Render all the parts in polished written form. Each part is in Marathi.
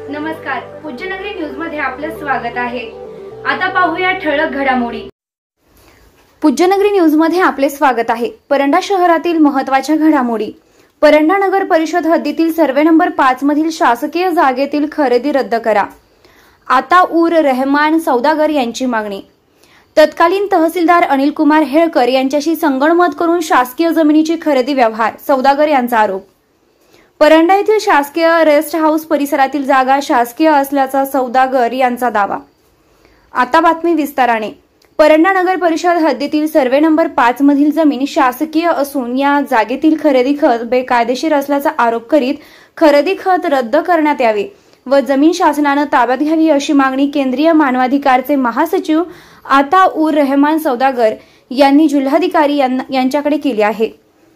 नमस्कार, पूज्यनगरी न्यूज मध्ये आपलं स्वागत आहे। आता पाहूया ठळक घडामोडी। पूज्यनगरी न्यूज मध्ये आपले स्वागत आहे। परंडा शहरातील महत्त्वाच्या घडामोडी। परंडा नगर परिषद हद्दीतील सर्वे नंबर 5 मधील शासकीय जागेतील खरेदी रद्द करा। आता उर रहमान सौदागर यांची मागणी। तत्कालीन तहसीलदार अनिल कुमार हेळकर यांच्याशी संगनमत करून शासकीय जमिनीची खरेदी व्यवहार, सौदागर यांचा आरोप। परंडा येथील शासकीय रेस्ट हाऊस परिसरातील जागा शासकीय असल्याचा सौदागर यांचा दावा। आता बातमी विस्ताराने। परंडा नगर परिषद हद्दीतील सर्वे नंबर 5 मधील जमीन शासकीय असून या जागेतील खरेदी खत बेकायदेशीर असल्याचा आरोप करीत खरेदी खत रद्द करण्यात यावे व जमीन शासनाने ताब्यात घ्यावी अशी मागणी केंद्रीय मानवाधिकारचे महासचिव आता उर रहमान सौदागर यांनी जिल्हाधिकारी यांच्याकडे केली आहे।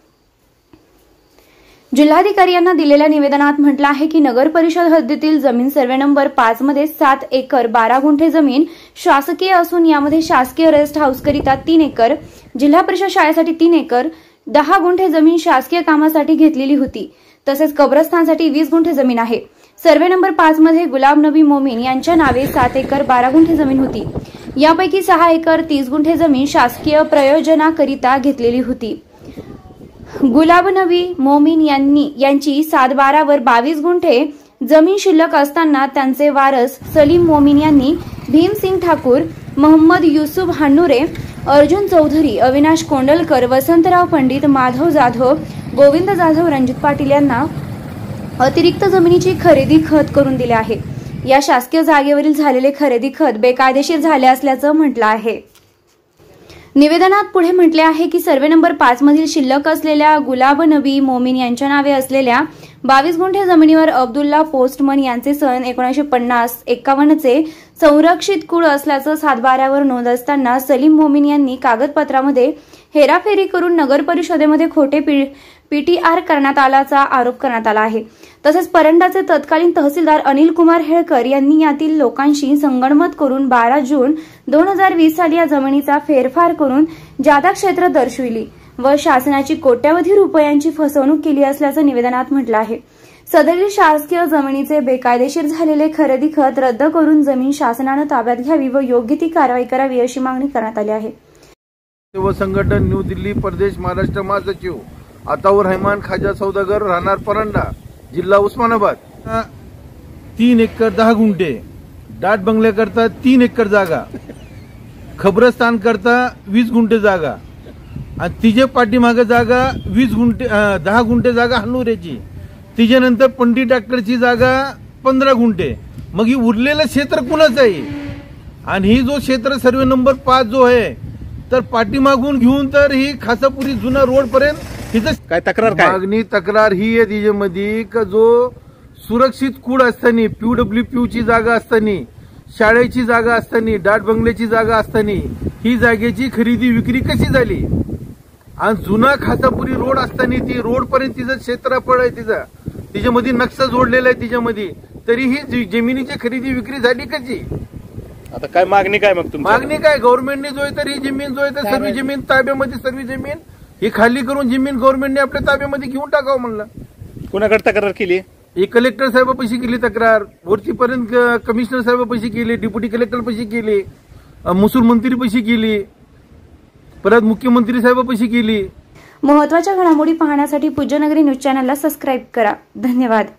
जिल्हाधिकारी यांना दिलेल्या निवेदनात म्हटलं आहे की नगर परिषद हद्दीतील जमीन सर्वे नंबर 5 मध्ये 7 एकर 12 गुंठे जमीन शासकीय असून यामध्ये शासकीय रेस्ट हाऊस करिता 3 एकर, जिल्हा परिषद शाळेसाठी 3 एकर, 10 गुंठे जमीन शासकीय कामासाठी घेतलेली होती। तसेच कब्रस्तानसाठी 20 गुंठे जमीन आहे। सर्वे नंबर 5 मध्ये गुलाब नबी मोमीन यांच्या नावे 7 एकर 12 गुंठे जमीन होती। यापैकी 6 एकर 30 गुंठे जमीन शासकीय प्रयोजनाकरिता घेतलेली होती। गुलाब नबी मोमीन यांची 7/12 वर 22 गुंठे जमीन शिल्लक असताना त्यांचे वारस सलीम मोमीन यांनी भीमसिंग ठाकूर, मोहम्मद युसुफ हानुरे, अर्जुन चौधरी, अविनाश कोंडलकर, वसंतराव पंडित, माधव जाधव, गोविंद जाधव, रणजित पाटील यांना अतिरिक्त जमिनीची खरेदी खत करून दिले आहे। या शासकीय जागेवरील झालेले खरेदी खत बेकायदेशीर झाले असल्याचं म्हटलं आहे। निवेदनात पुढे म्हटले आहे की सर्वे नंबर 5 मधील शिल्लक असलेल्या गुलाब नबी मोमीन यांच्या नावे असलेल्या 22 गुंठे जमिनीवर अब्दुल्ला पोस्टमन यांचे सन 1950-51 चे संरक्षित कुळ असल्याचं 7/12 वर नोंद असताना सलीम मोमीन यांनी कागदपत्रामध्ये हेराफेरी करून नगर परिषदेमध्ये खोटे पीटीआर करण्यात आल्याचा आरोप करण्यात आला आहे। तसेच परंडाचे तत्कालीन तहसीलदार अनिल कुमार हेळकर यांनी यातील लोकांशी संगनमत करून 12 जून 2020 साली या जमिनीचा फेरफार करून जादा क्षेत्र दर्शविली व शासनाची कोट्यवधी रुपयांची फसवणूक केली असल्याचं निवेदनात म्हटलं आहे। सदरील शासकीय जमिनीचे बेकायदेशीर झालेले खरेदी खत रद्द करून जमीन शासनाने ताब्यात घ्यावी व योग्य ती कारवाई करावी अशी मागणी करण्यात आली आहे। संघटन न्यू दिल्ली प्रदेश महाराष्ट्र महासचिव अताउर रहमान खाजा सौदागर, राहणार परंडा, जिल्हा उस्मानाबाद। 3 एकर 10 गुंठे डाट बंगले करता 3 एकर जागा, खबरस्तान करता 20 गुंठे जागा आणि तिचे पाठीमागे जागा 20 गुंठे 10 गुंठे जागा हनुरेची, तिच्यानंतर पंडित डॉक्टरची जागा 15 गुंठे। मग ही उरलेलं क्षेत्र कुणाचं आहे? आणि ही जो क्षेत्र सर्वे नंबर 5 जो आहे तर पाठीमागून घेऊन तर ही खासापुरी जुना रोड पर्यंत तिथं काय तक्रार, काय मागणी तक्रार ही आहे तिच्यामध्ये का जो सुरक्षित कूड असताना, PWPU ची जागा असताना, शाळेची जागा असताना, डाट बंगल्याची जागा असताना ही जागेची खरेदी विक्री कशी झाली? आणि जुना खासापुरी रोड असताना ती रोड पर्यंत तिचं क्षेत्रफळ आहे, तिच्यामध्ये नक्षा जोडलेला आहे तिच्यामध्ये, तरी ही जमिनीची खरेदी विक्री झाली कशी? आता काय मागणी काय? मग मागणी काय? गव्हर्नमेंटने जो आहे तर ही जमीन जो आहे तर सर्व जमीन ताब्यामध्ये, सर्व जमीन ही खाली करून जमीन गव्हर्नमेंटने आपल्या ताब्यामध्ये घेऊन टाकावं म्हणलं। कुणाकडे तक्रार केली? एक कलेक्टर साहेबापाशी केली तक्रार, वरतीपर्यंत कमिशनर साहेबापाशी केली, डेप्युटी कलेक्टर पाशी केली, महसूल मंत्रीपाशी केली, परत मुख्यमंत्री साहेबापाशी केली। महत्त्वाच्या घडामोडी पाहण्यासाठी पूज्यनगरी न्यूज चॅनलला सबस्क्राईब करा। धन्यवाद।